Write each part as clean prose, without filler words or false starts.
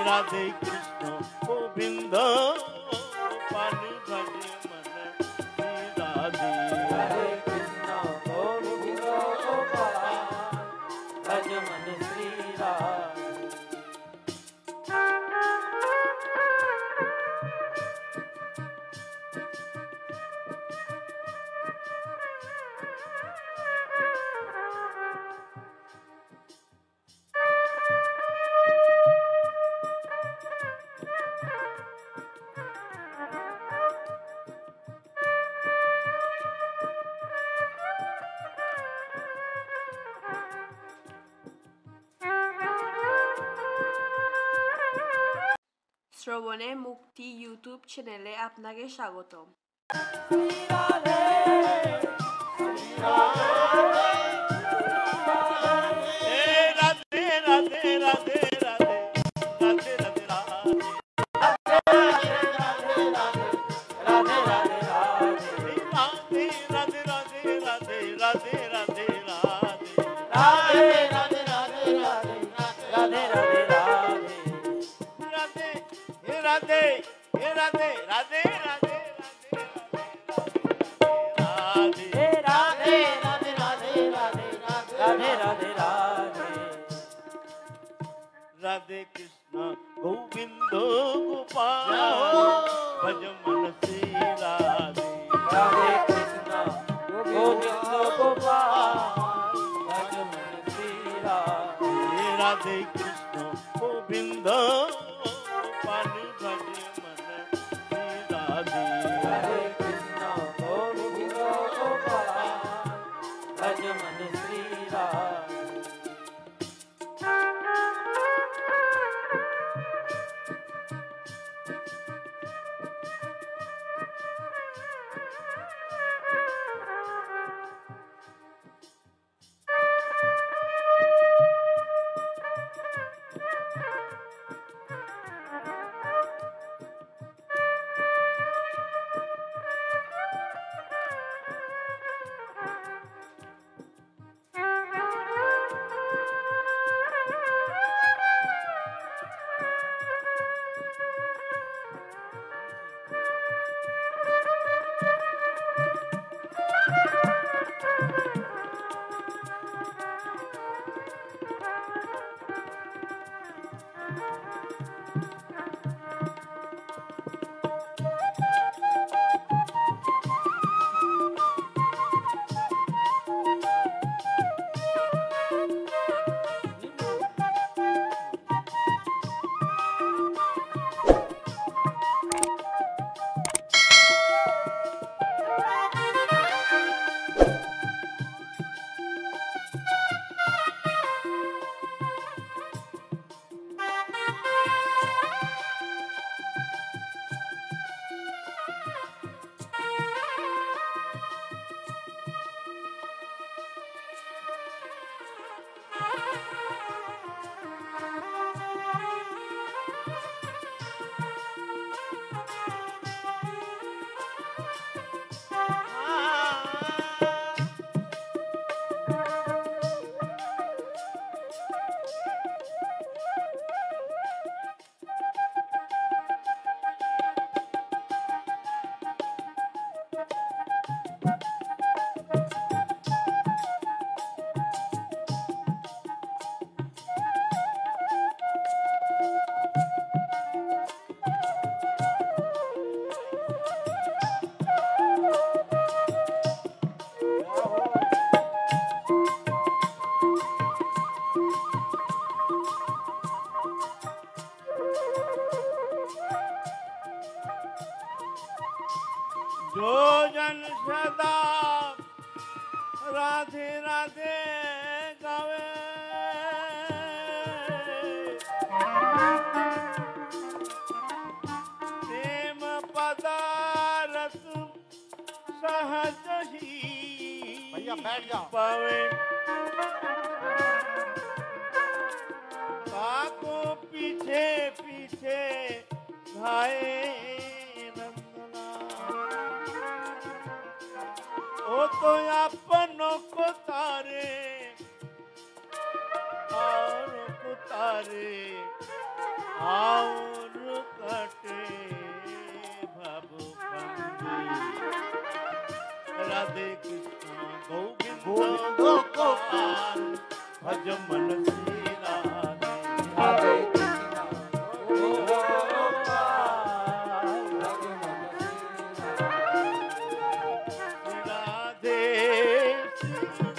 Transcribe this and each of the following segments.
राधे कृष्ण गोविंद गोपाल भज मन राधे हरे कृष्ण गोविंद गोपाल भज मन श्री राधे। শ্রবণের মুক্তি ইউটিউব চ্যানেলে আপনাকে স্বাগতম। राधे राधे राधे राधे राधे राधे राधे कृष्ण गोविंद गोपाल भज मन श्री राधे हरे कृष्ण गोविंद गोपाल भज मन श्री राधे। राधे कृष्ण गोविंद गोपाल भज मन श्री राधे हरे कृष्ण गोविंद गोपाल भज मन श्री राधे। जो जन सदा राधे राधे गावे प्रेम पदारस सहज ही भैया बैठ जाओ पावे काको पीछे पीछे धाए वो तो अपनों को तारे औरों को तारे आओ राधे कृष्ण गोविंद गोविंद गोपाल भज मन श्री राधे राधे कृष्ण गोविंद गोपाल भज मन राधे श्री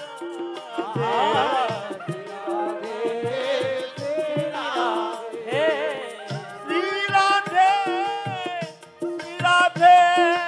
राधे श्री राधे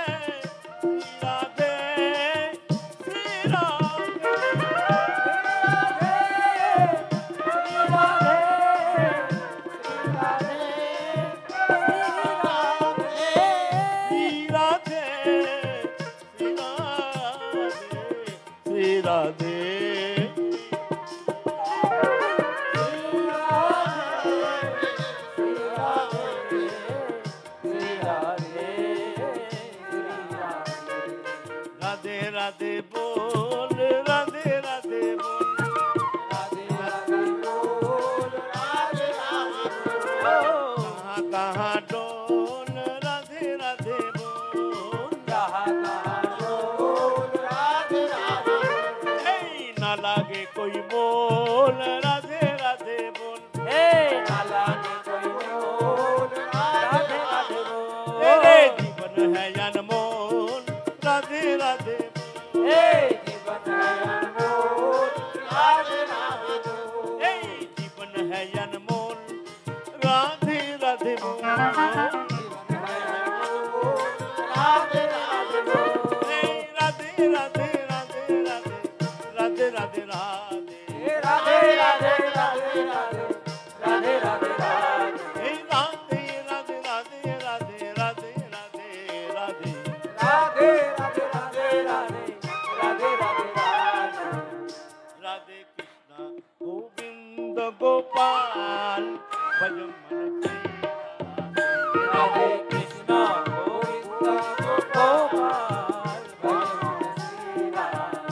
राधे राधे बोल राधे राधे बोल राधे राधे बोल राधे राधे कहाँ कहाँ डोल राधे राधे बोल बोल राधे राधे ए, ना लागे कोई मोल राधे राधे बोल ना लागे कोई बोल राधे राधे तेरे जीवन है अनमोल राधे राधे जीवन है अनमोल राधे राधे ए, जीवन है अनमोल राधे राधे बोल राधे राधे ए, राधे राधे राधे राधे राधे राधे राधे राधे राधे राधे राधे राधे राधे राधे हे राधे राधे राधे राधे राधे राधे राधे राधे राधे राधे राधे राधे राधे राधे कृष्ण गोविंद गोपाल भज मन श्री राधे कृष्ण गोविंद गोपाल भज मन श्री राधे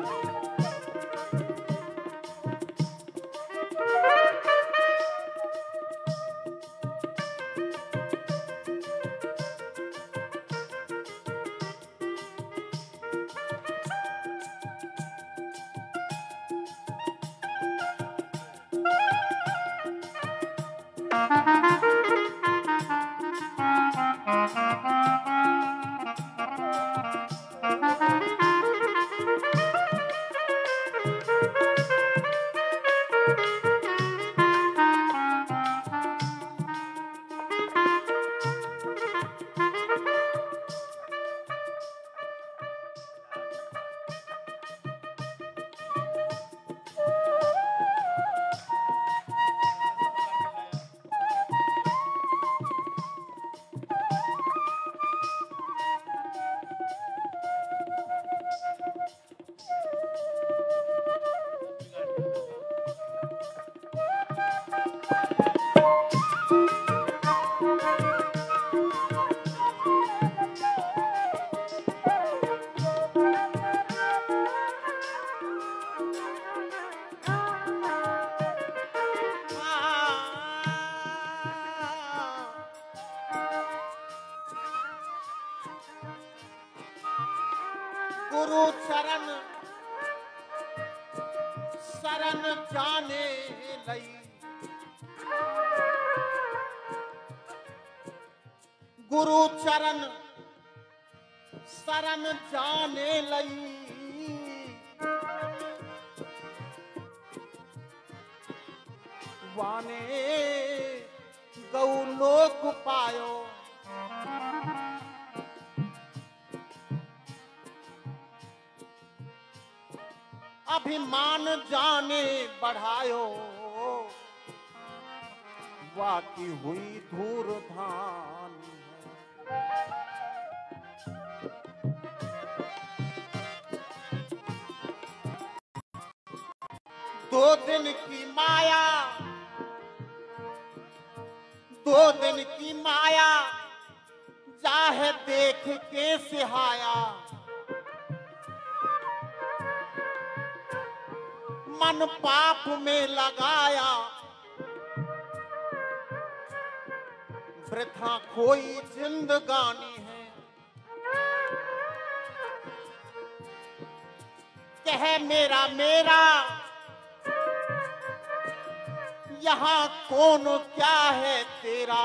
गुरु चरण शरण जाने लई गुरु चरण शरण जाने लई वाने गौ लोक पायो अभिमान जाने बढ़ायो वाकी हुई धूर धान दो दिन की माया दो दिन की माया चाहे देख के सिहाया मन पाप में लगाया वृथा कोई जिंदगानी है कह मेरा मेरा यहाँ कौन क्या है तेरा।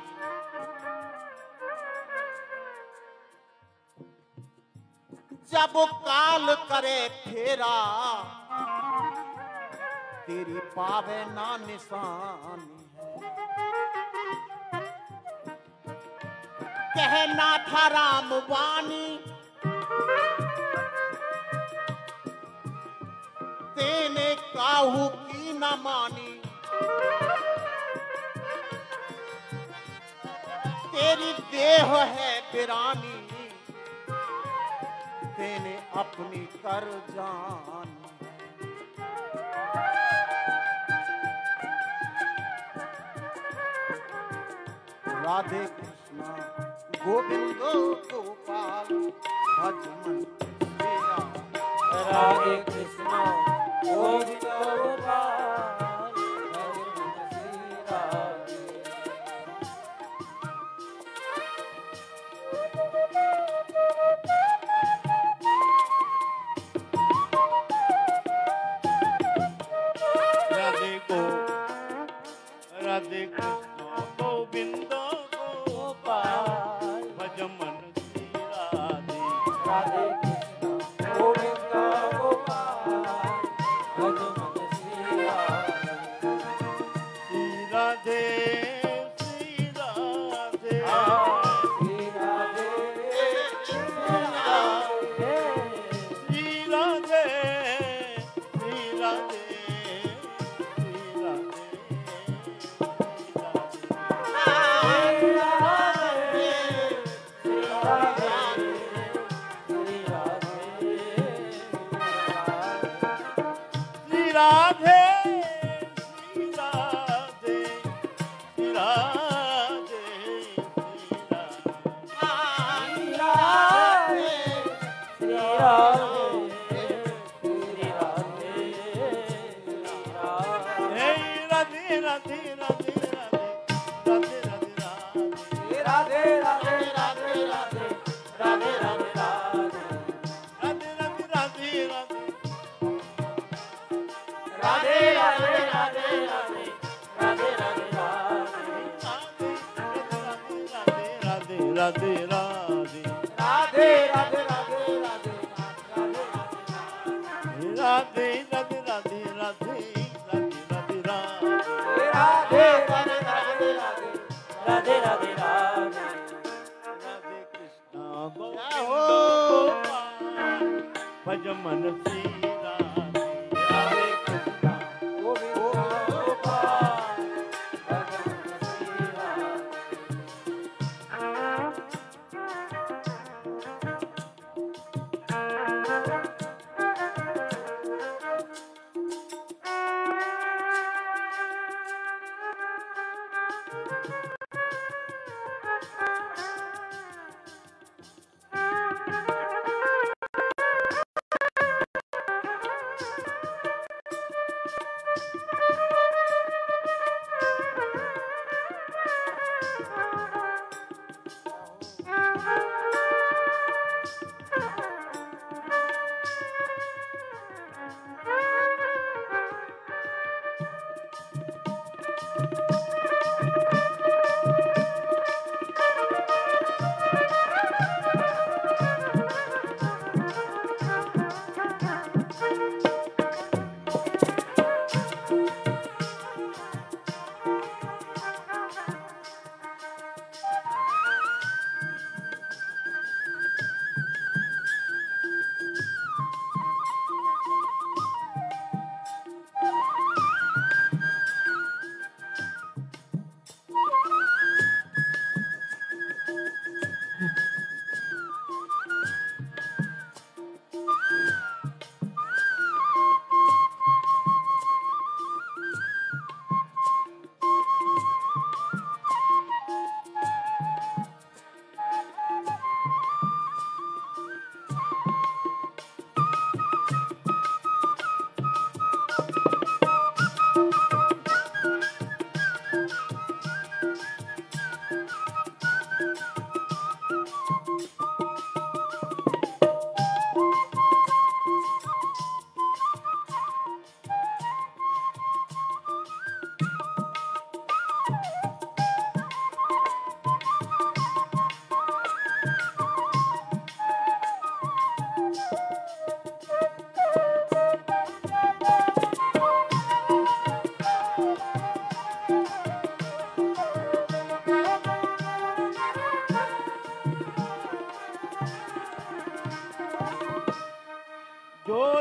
जब काल करे फेरा तेरी पावे ना निशानी है। कहना था राम वाणी तेने काहू की न मानी। तेरी देह है बिरानी तेने अपनी कर जान। राधे कृष्णा गोविंद गोपाल भज मन तेरा। राधे कृष्णा गोविंद गोपाल भज मन तेरा। राधे कृष्ण गोविंद गोपाल भज मन श्री राधे। राधे कृष्ण गोविंद गोपाल भज मन श्री राधे। श्री राधे श्री राधे श्री राधे श्री राधे श्री राधे श्री राधे राधे राधे राधे राधे राधे राधे राधे राधे राधे राधे राधे राधे राधे राधे राधे राधे कृष्ण गोपाल भज मन श्री राधे। राधे कृष्ण गोविंद गोपाल भज मन श्री राधे।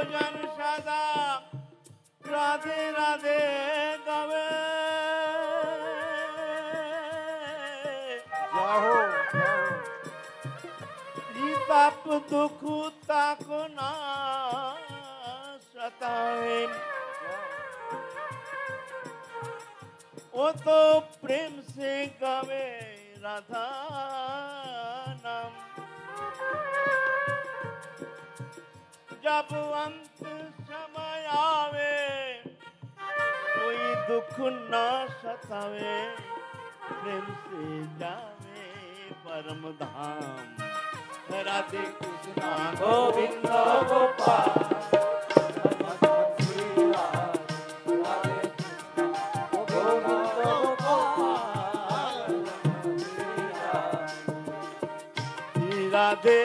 ভজন সদা রাধে রাধে গাবে ताप दुख ताको ना सताए वो तो प्रेम से गावे राधा नाम जब अंत समय आवे कोई दुख ना सतावे प्रेम से जावे परम धाम राधे कृष्णा गोविंद गोपाल राधे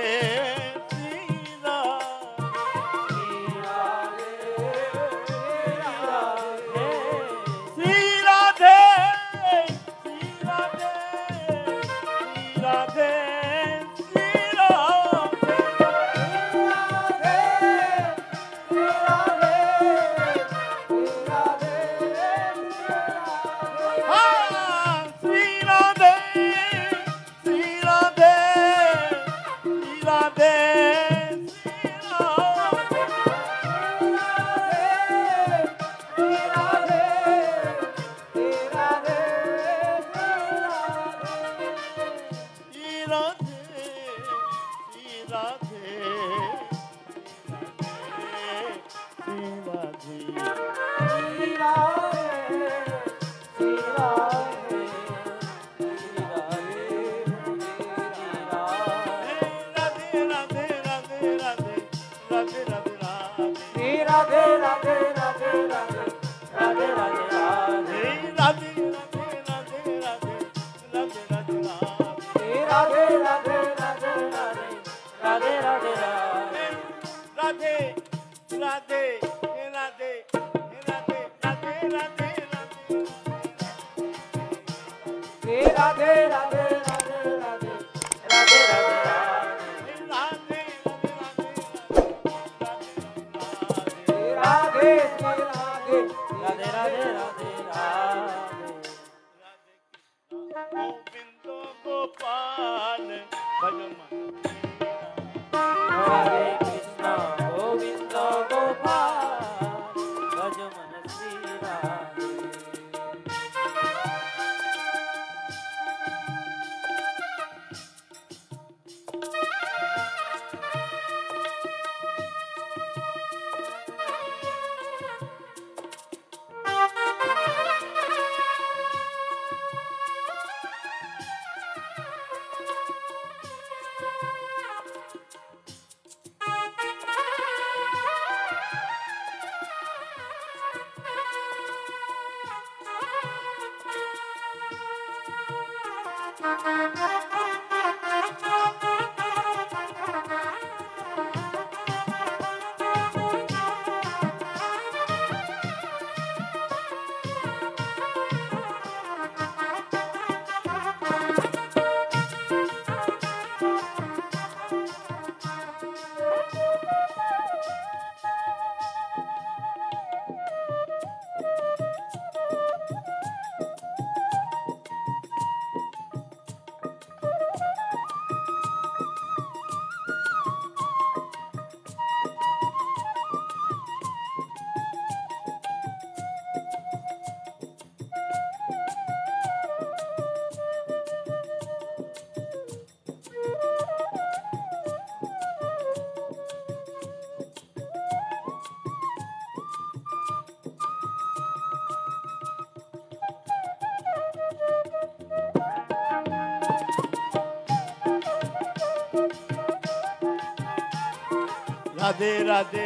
राधे राधे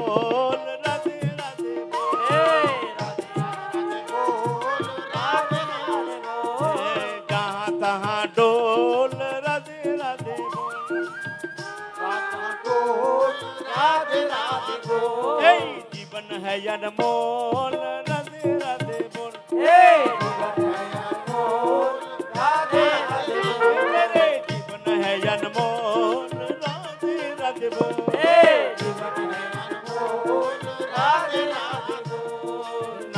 बोल राधे राधे बोल राधे राधे बोल जहाँ तहाँ डोल राधे राधे बोल राधे राधे बोल जीवन है अनमोल राधे राधे बोल राधे राधे मेरे जीवन है अनमोल राधे राधे बोल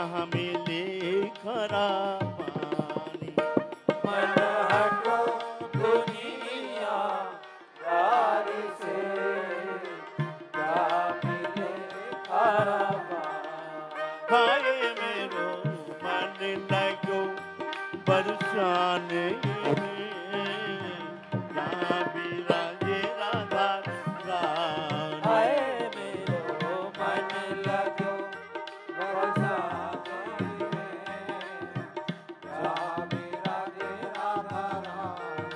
जहाँ मिले खरा पानी। मन हटो दुनिया दारी से, जहाँ मिले खरा पानी। हाय मेरो मन लगो बरसाने में, जहाँ बिराजे राधा रानी। हाय मेरो मन लगो बरसाने में, जहाँ बिराजे राधा रानी।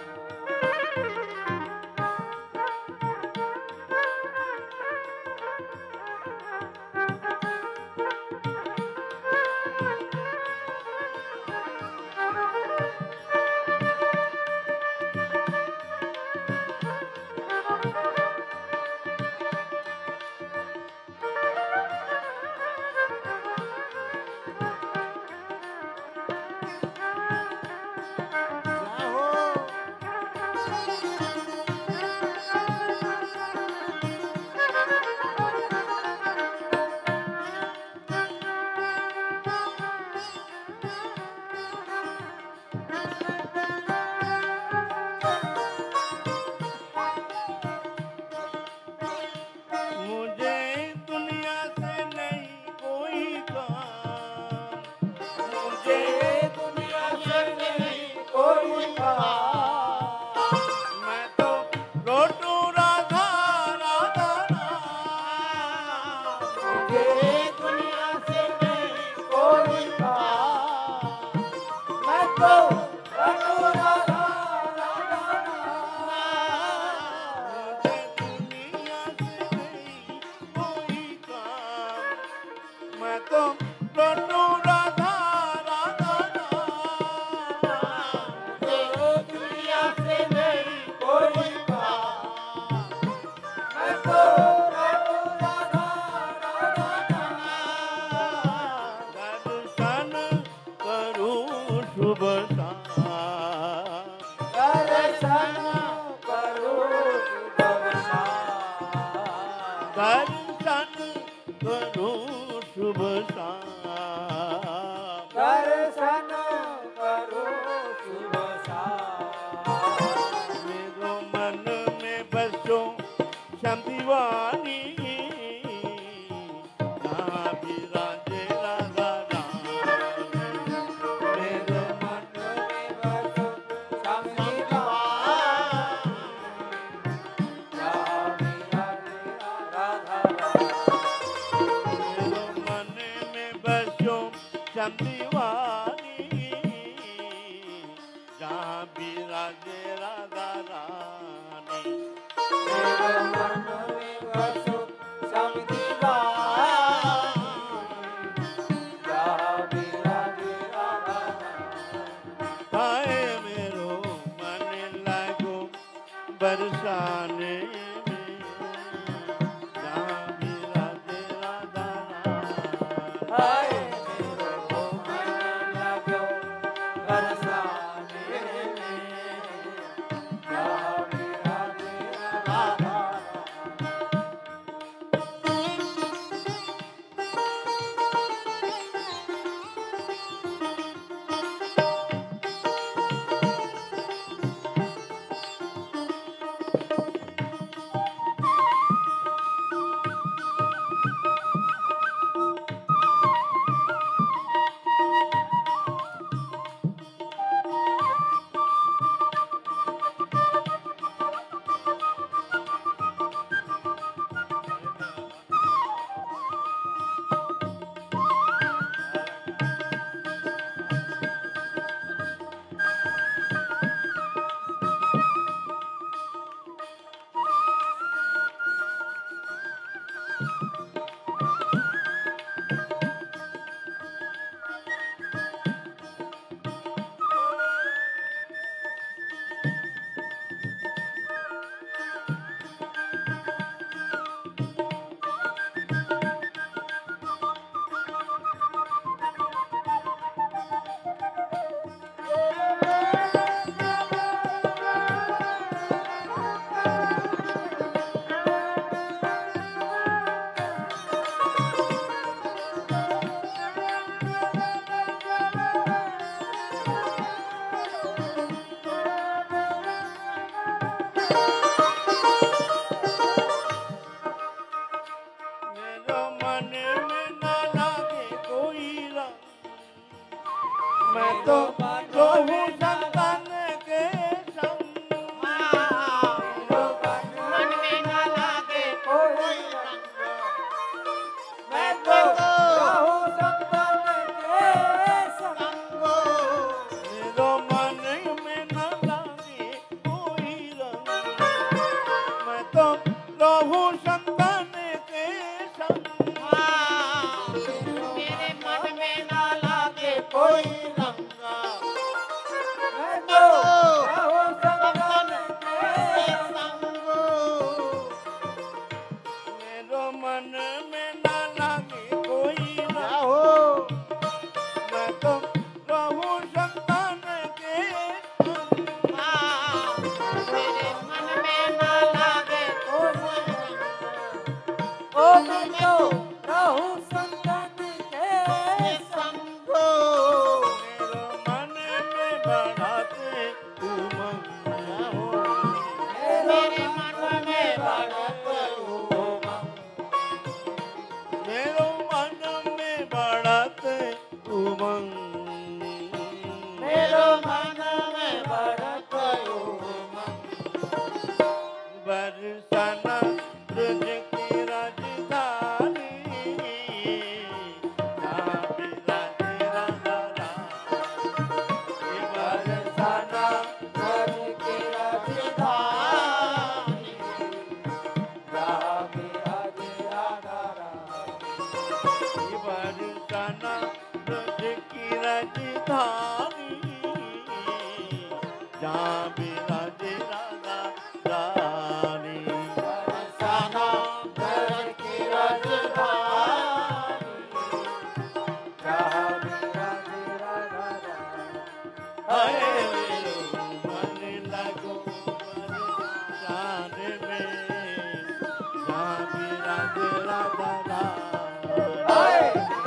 जय हो। मुझे दुनिया से नहीं कोई काम, मुझे दुनिया से नहीं कोई काम। मैं तो रोटू राधा राधा राम। मुझे दुनिया से नहीं कोई काम। मैं तो रटू राधा राधा राम। मुझे दुनिया से नहीं कोई काम, मैं तो रोटू राधा राधा राम। मुझे दुनिया से नहीं कोई काम। मैं तो रटू राधा राधा राम। दर्शन करूं शुभ शाम, दर्शन करो शुभ शाम। दर्शन करूं शुभ शाम। दर्शन करो शुभ शाम। मेरो मन में बसो श्याम दीवानी, जहाँ बिराजे राधा रानी। मेरे मन में बसो श्याम दीवानी, जहाँ बिराजे राधा रानी। मेरो मन में बसो श्याम दीवानी, जहाँ बिराजे राधा रानी। मेरे मन में बसो श्याम दीवानी, जहाँ बिराजे राधा रानी। हाय मेरो मन लगो बरसाने में, जहाँ बिराजे राधा रानी। हाय मेरो मन लगो बरसाने में, जहाँ बिराजे राधा रानी। कयो बरसाना ब्रज की राजधानी जहाँ विराजे राधा रानी बरसाना ब्रज की राजधानी जहाँ विराजे राधा रानी बरसाना ब्रज की राजधानी जहाँ विराजे राधा रानी बरसाना ब्रज की राजधानी जहाँ विराजे राधा रानी हाय मेरो मन लगो बरसाने में जहाँ विराजे राधा रानी हाय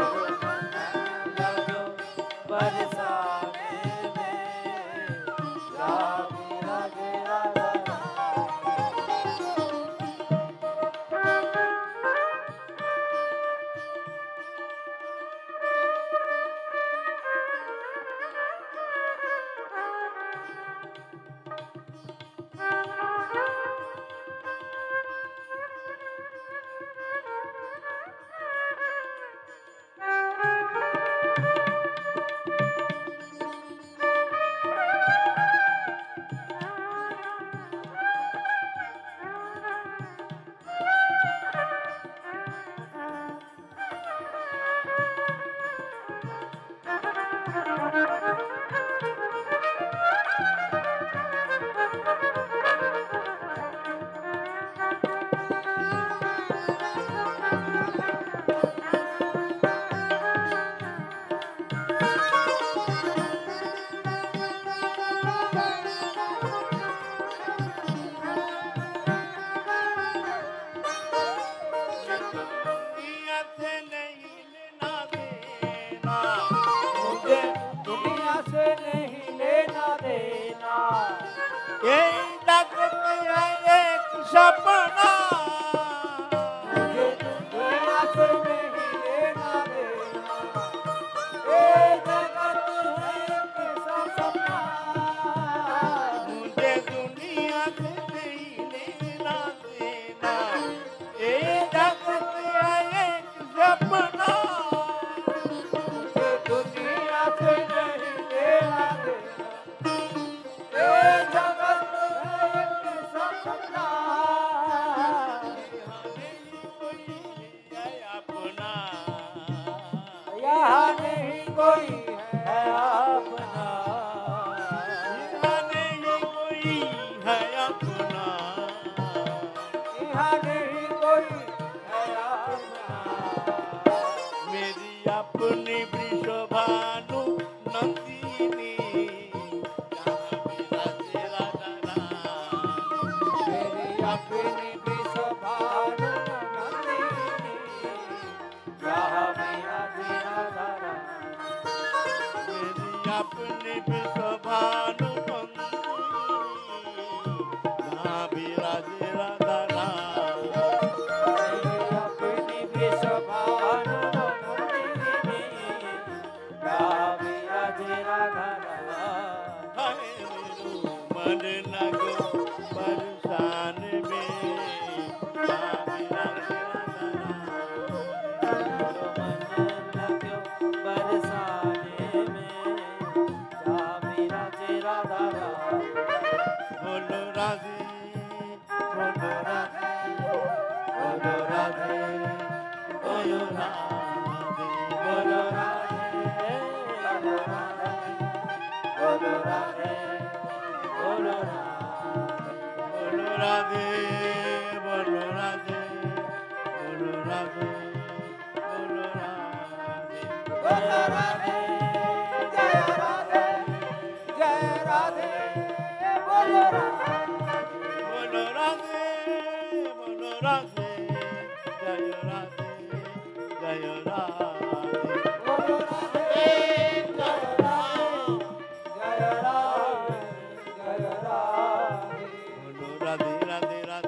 लगो बरसाने में जहाँ विराजे राधा दुनिया से नहीं लेना देना मुझे दुनिया से नहीं लेना देना ये जगत है एक सपना मुझे दुनिया से नहीं लेना देना ये जगत है कैसा सपना मुझे दुनिया से नहीं लेना देना ये जगत है एक सपना मुझे दुनिया से नहीं लेना देना ये जगत है कैसा सपना अपना यहाँ नहीं कोई है अपना नहीं कोई है अपना यहाँ नहीं कोई है अपना मेरी अपनी वृषभानु नंदिनी जहाँ विराजे राधा रानी मेरी अपनी विश्वभानु नंदिनी जहाँ मेरा तेरा धरा मेरी अपनी वृषभानु नंदिनी जहाँ विराजे राधा रानी मेरी अपनी विश्वभानु नंदिनी जहाँ मेरा तेरा धरा हाय मेरो मन लगो बरसान में जहाँ विराजे राधा रानी बरसाने में जहाँ मेरा तेरा धरा बोलो राधे बोलो राधे बोलो राधे बोलो राधे बोलो राधे बोलो राधे बोलो राधे बोलो राधे बोलो राधे बोलो राधे बोलो राधे बोलो राधे बोलो राधे जय राधे जय राधे बोलो राधे बोलो राधे जय राधे जय राधे जय राधे बोलो Radhe Radhe Radhe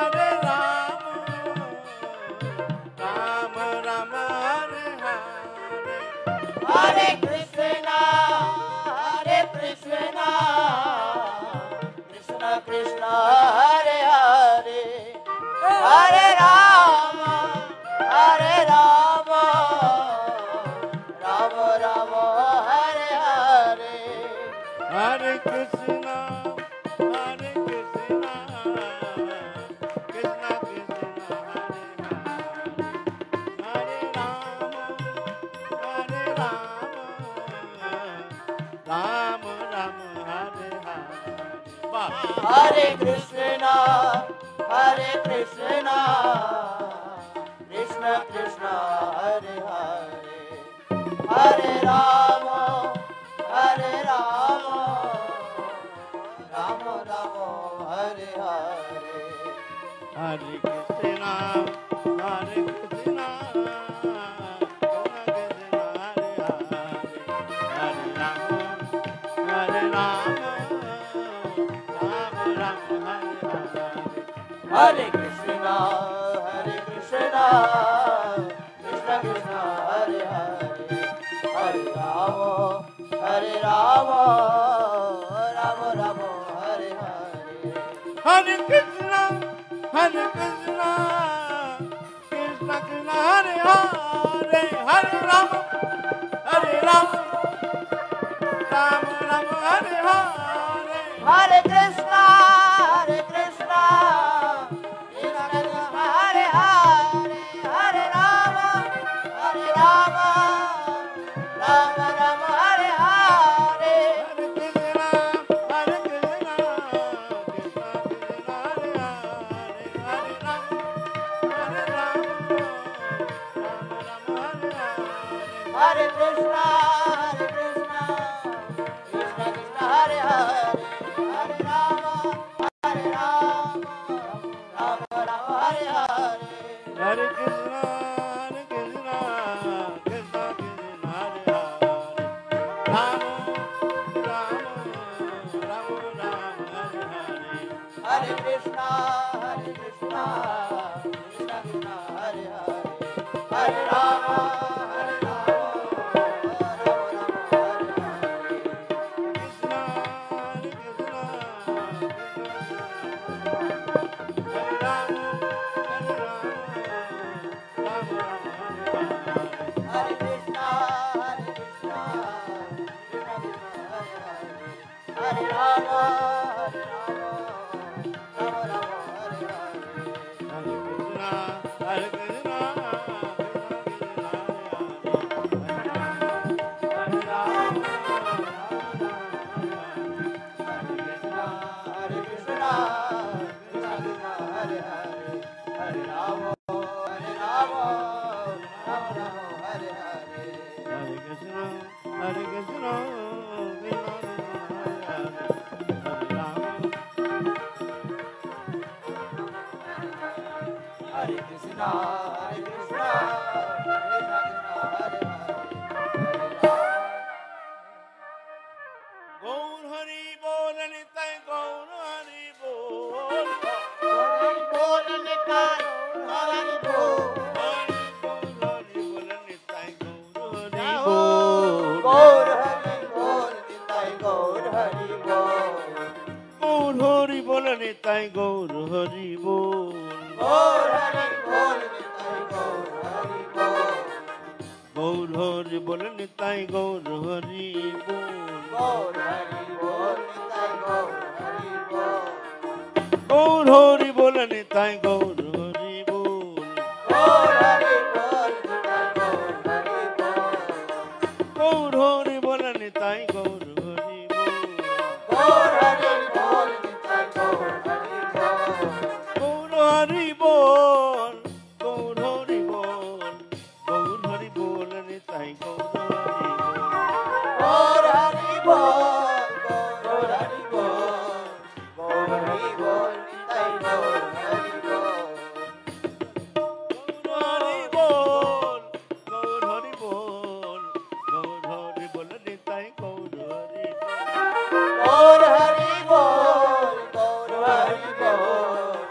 Hare Krishna, Hare Krishna, Krishna Krishna, Hare Hare, Hare Rama, Hare Rama, Rama Rama, Hare Hare. Hare Krishna, Hare Krishna, Hare Krishna, Hare Krishna, Krishna Krishna, Hare Hare, Hare Rama, Hare Rama, Rama Rama, Hare Hare. Hare Krishna, Hare Krishna, Krishna Krishna, Hare Hare, Hare Rama, Hare Rama, Rama Rama, Hare Hare. Hare Krishna, Hare Krishna, Krishna Krishna, Hare Hare, Hare Rama, Hare Rama, Rama Rama, Hare Hare. Hare Krishna, Hare Krishna, Krishna Krishna, Hare Hare, Hare Rama, Hare Rama, Rama Rama, Hare Hare. Hare Krishna, Hare Krishna, Krishna Krishna, Hare Hare, Hare Rama, Hare Rama, Rama Rama, Hare Hare. Hare Krishna, Hare Krishna, Krishna Krishna, Hare Hare, Rama Rama, Rama Rama, Hare Hare. Hare Krishna, Hare Krishna, Krishna Krishna, Hare Hare, Hare Rama, Hare Rama, Rama Rama, Hare Hare. Krishna, Hare Krishna, Hare Rama, Hare Rama, Rama Rama, Hare Hare. Hare Krishna, Hare Krishna, Krishna Krishna, Hare Hare, Hare Rama, Hare Rama, Rama Rama, Hare Hare. Hare Krishna, Hare Krishna, Hare Krishna, Hare Krishna, Krishna Krishna, Hare Hare, Hare Rama. Gaur Hari Bol Nitai Gaur Hari Bol. Hari Bol Nitai, Hari Bol. Hari Bol Nitai Gaur Hari Gaur Bol. Hari Bol Nitai Gaur Hari Bol. Gaur Hari Bol Nitai Gaur Hari Bol. Gaur Hari Bol Nitai Gaur Hari Bol. Gaur Hari Bol Nitai Gaur Hari Bol. Gaur Hari Bol Nitai Gaur Hari Bol. Gaur Hari Bol Nitai Gaur Hari Bol. Gaur Hari Bol Nitai Gaur Hari Bol. Gaur Hari Bol Nitai Gaur Hari Bol. Gaur Hari Bol Nitai Gaur Hari Bol. Gaur Hari Bol. Gaur Hari Bol. Gaur Hari Bol Nitai Gaur Hari Bol. Gaur Hari Bol, Gaur Hari Bol, Gaur Hari Bol Nitai Gaur Hari Bol. Gaur Hari Bol. Gaur Hari Bol. Gaur Hari Bol Nitai Gaur Hari Bol. Gaur Hari Bol, Gaur Hari Bol,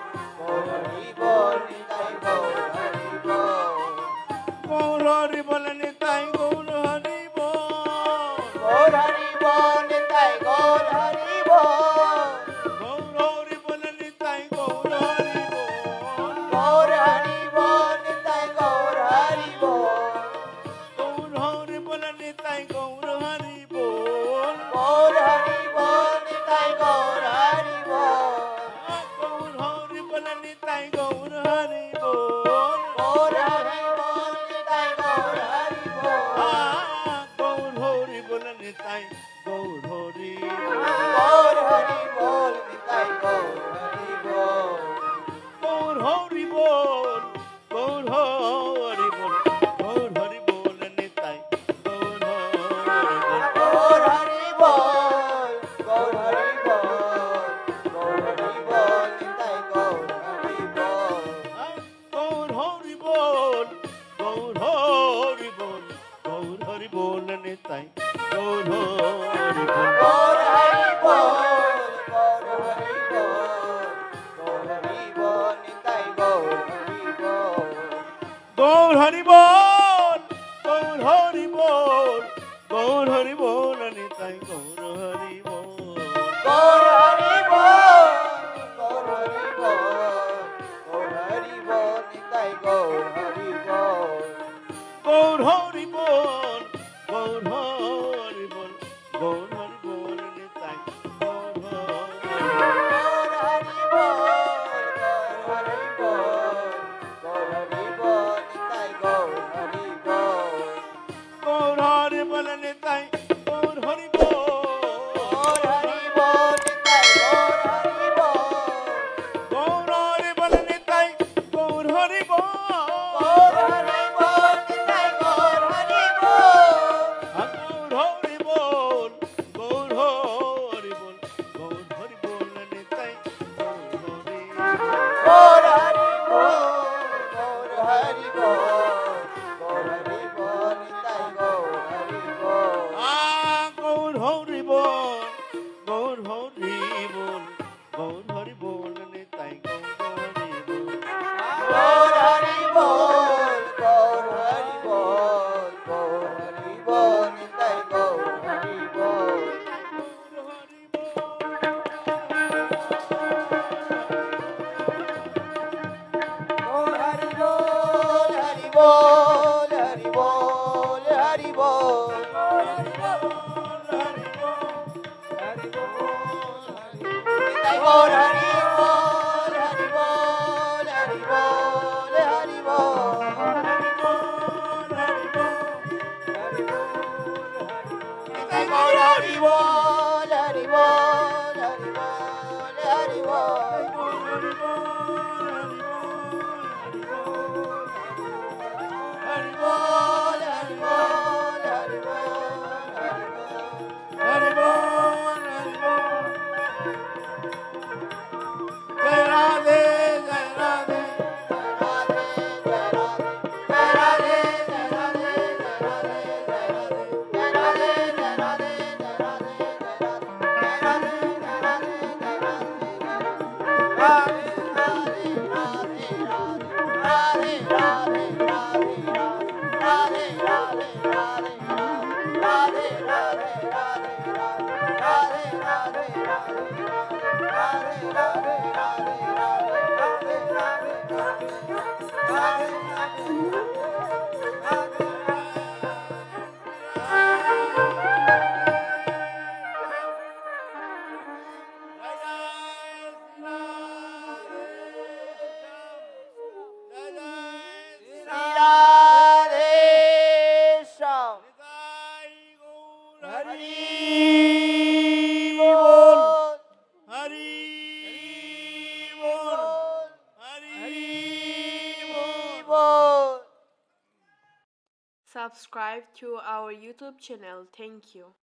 Gour Hari ball Gour Hari ball Gour Hari ball Nitai Gour Hari ball Gour Hari ball Gour Hari ball Gour Hari ball Nitai Gour Hari ball Gour Hari ball Gour Hari ball Gour Hari ball Nitai Gour Hari Gour Hari ball Gour Hari ball Gour Hari ball Nitai Gour Hari ball Gour Hari ball Nitai Gour Hari ball Gour Hari ball Nitai Gour Hari ball Gour Hari ball Nitai Gour Hari ball Gour Hari ball Nitai Gour Hari ball Gour Hari ball Gour Hari ball Gour Hari ball Nitai Gour Hari Gour Hari ball Gour Hari ball Gour Hari ball Nitai Gour Hari ball Gour Hari ball Gour Hari ball Gour Hari ball Nitai Gour Hari ball Gour Hari ball Gour Hari ball Gour Hari ball Nitai Gour Hari ball Gour Hari ball Hari ball Hari ball Hari ball Nitai Gour Hari ball Hari ball Hari ball Hari ball Nitai Gour Hari ball Hari ball Hari ball Hari ball Hari ball Hari ball Hari ball Hari ball Joy Radhe Joy Radhe Radhe Joy Radhe Joy Radhe Joy Radhe Joy Radhe Joy Radhe Joy Radhe Joy Radhe Joy Radhe Joy Subscribe to our YouTube channel. Thank you.